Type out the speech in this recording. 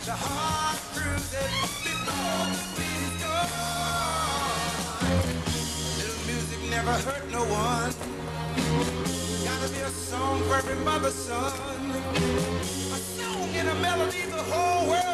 The heart cruises before the beat is gone. Little music never hurt no one. Gotta be a song for every mother's son. A song and a melody the whole world